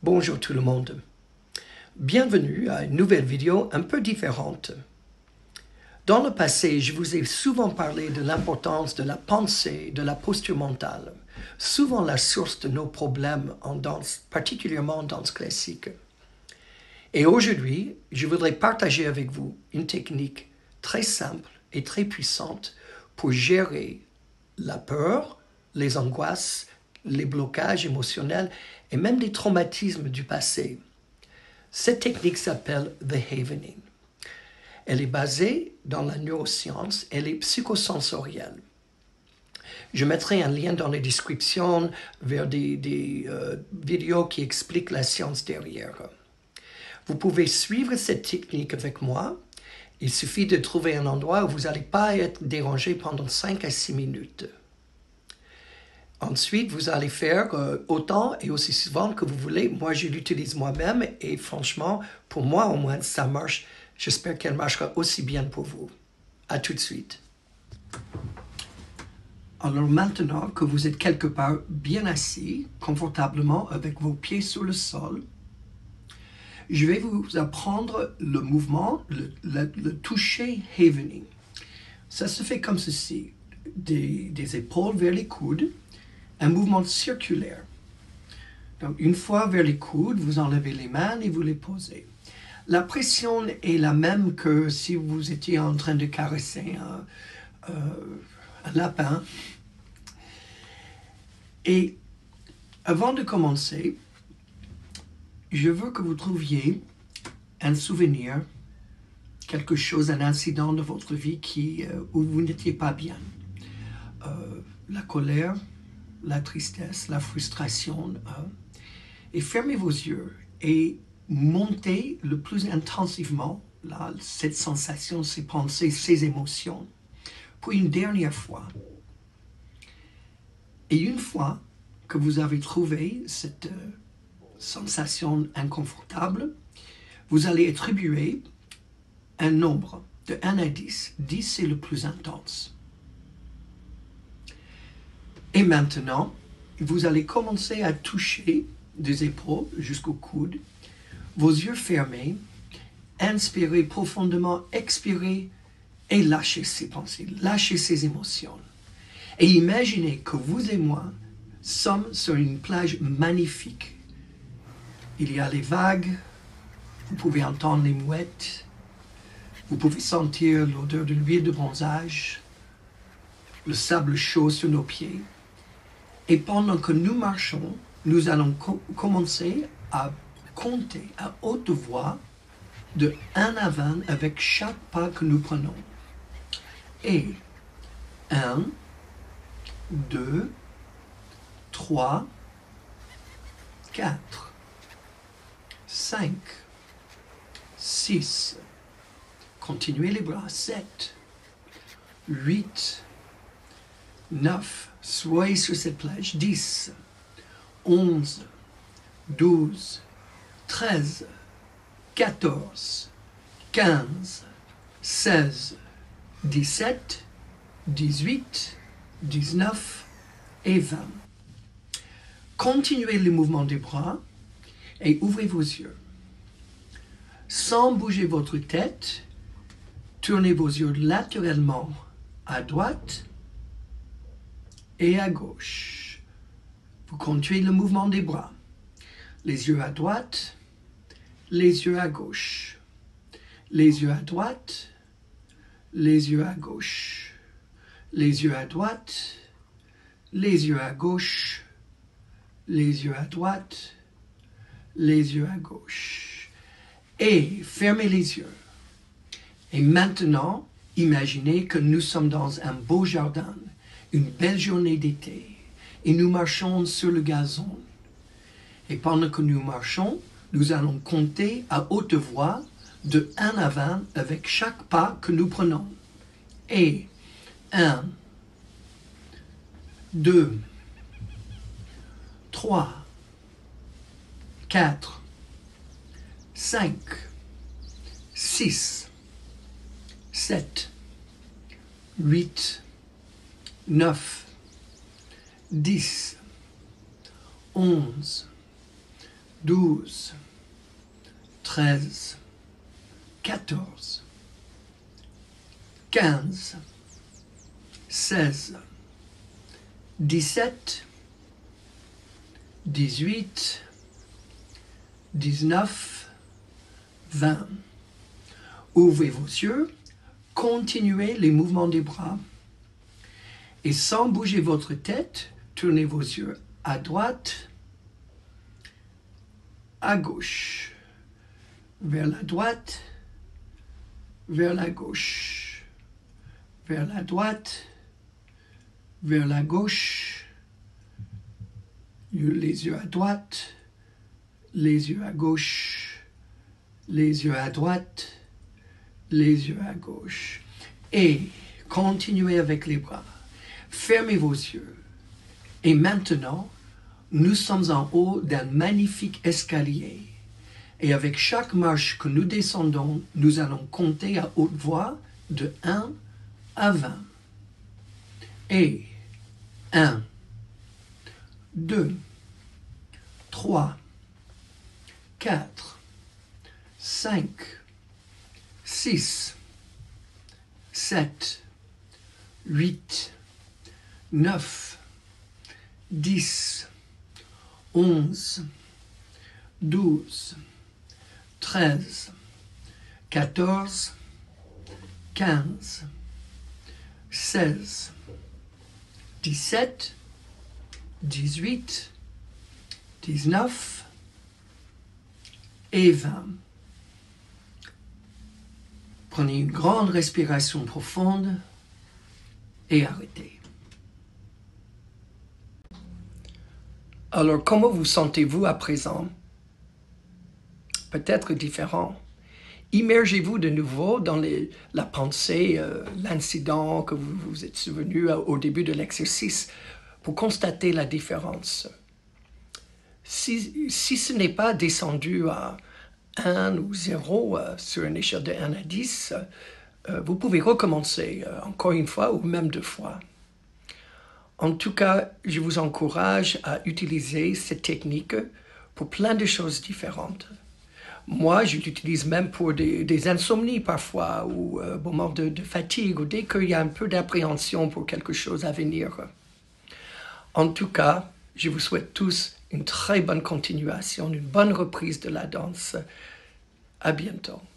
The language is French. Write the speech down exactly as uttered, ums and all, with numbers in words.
Bonjour tout le monde. Bienvenue à une nouvelle vidéo un peu différente. Dans le passé, je vous ai souvent parlé de l'importance de la pensée, de la posture mentale, souvent la source de nos problèmes en danse, particulièrement en danse classique. Et aujourd'hui, je voudrais partager avec vous une technique très simple et très puissante pour gérer la peur, les angoisses, les blocages émotionnels et même des traumatismes du passé. Cette technique s'appelle The Havening. Elle est basée dans la neuroscience, elle est psychosensorielle. Je mettrai un lien dans la description vers des, des euh, vidéos qui expliquent la science derrière. Vous pouvez suivre cette technique avec moi. Il suffit de trouver un endroit où vous n'allez pas être dérangé pendant cinq à six minutes. Ensuite, vous allez faire euh, autant et aussi souvent que vous voulez. Moi, je l'utilise moi-même et franchement, pour moi au moins, ça marche. J'espère qu'elle marchera aussi bien pour vous. À tout de suite. Alors maintenant que vous êtes quelque part bien assis, confortablement avec vos pieds sur le sol, je vais vous apprendre le mouvement, le, le, le toucher Havening. Ça se fait comme ceci, des, des épaules vers les coudes, un mouvement circulaire. Donc, une fois vers les coudes, vous enlevez les mains et vous les posez. La pression est la même que si vous étiez en train de caresser un, euh, un lapin. Et avant de commencer, je veux que vous trouviez un souvenir, quelque chose, un incident de votre vie qui, euh, où vous n'étiez pas bien. Euh, la colère, la tristesse, la frustration, hein, et fermez vos yeux et montez le plus intensivement là, cette sensation, ces pensées, ces émotions, pour une dernière fois. Et une fois que vous avez trouvé cette euh, sensation inconfortable, vous allez attribuer un nombre de un à dix. dix, c'est le plus intense. Et maintenant, vous allez commencer à toucher des épaules jusqu'au coude, vos yeux fermés, inspirez profondément, expirez et lâchez ces pensées, lâchez ces émotions. Et imaginez que vous et moi sommes sur une plage magnifique. Il y a les vagues, vous pouvez entendre les mouettes, vous pouvez sentir l'odeur de l'huile de bronzage, le sable chaud sur nos pieds. Et pendant que nous marchons, nous allons co commencer à compter à haute voix de un à vingt avec chaque pas que nous prenons. Et un, deux, trois, quatre, cinq, six, continuez les bras, sept, huit, neuf, soyez sur cette plage, dix, onze, douze, treize, quatorze, quinze, seize, dix-sept, dix-huit, dix-neuf et vingt. Continuez le mouvement des bras et ouvrez vos yeux. Sans bouger votre tête, tournez vos yeux latéralement à droite et à gauche. Vous continuez le mouvement des bras. Les yeux à droite, les yeux à gauche. Les yeux à droite, les yeux à gauche. Les yeux à droite, les yeux à gauche. Les yeux à droite, les yeux à gauche. Et fermez les yeux. Et maintenant, imaginez que nous sommes dans un beau jardin, une belle journée d'été, et nous marchons sur le gazon. Et pendant que nous marchons, nous allons compter à haute voix de un à vingt avec chaque pas que nous prenons. Et un, deux, trois, quatre, cinq, six, sept, huit, neuf, dix, onze, douze, treize, quatorze, quinze, seize, dix-sept, dix-huit, dix-neuf, vingt. Ouvrez vos yeux, continuez les mouvements des bras. Et sans bouger votre tête, tournez vos yeux à droite, à gauche, vers la droite, vers la gauche, vers la droite, vers la gauche, les yeux à droite, les yeux à gauche, les yeux à droite, les yeux à gauche. Et continuez avec les bras. Fermez vos yeux. Et maintenant, nous sommes en haut d'un magnifique escalier. Et avec chaque marche que nous descendons, nous allons compter à haute voix de un à vingt. Et un, deux, trois, quatre, cinq, six, sept, huit, neuf, dix, onze, douze, treize, quatorze, quinze, seize, dix-sept, dix-huit, dix-neuf et vingt. Prenez une grande respiration profonde et arrêtez. Alors, comment vous sentez-vous à présent? Peut-être différent. Immergez-vous de nouveau dans les, la pensée, euh, l'incident que vous vous êtes souvenu au début de l'exercice pour constater la différence. Si, si ce n'est pas descendu à un ou zéro euh, sur une échelle de un à dix, euh, vous pouvez recommencer euh, encore une fois ou même deux fois. En tout cas, je vous encourage à utiliser cette technique pour plein de choses différentes. Moi, je l'utilise même pour des, des insomnies parfois, ou euh, moments de, de fatigue, ou dès qu'il y a un peu d'appréhension pour quelque chose à venir. En tout cas, je vous souhaite tous une très bonne continuation, une bonne reprise de la danse. À bientôt.